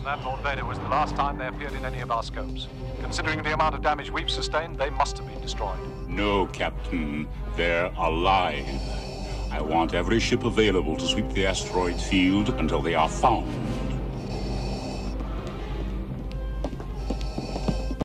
that, Lord Vader, was the last time they appeared in any of our scopes. Considering the amount of damage we've sustained, they must have been destroyed. No, Captain. They're alive. I want every ship available to sweep the asteroid field until they are found.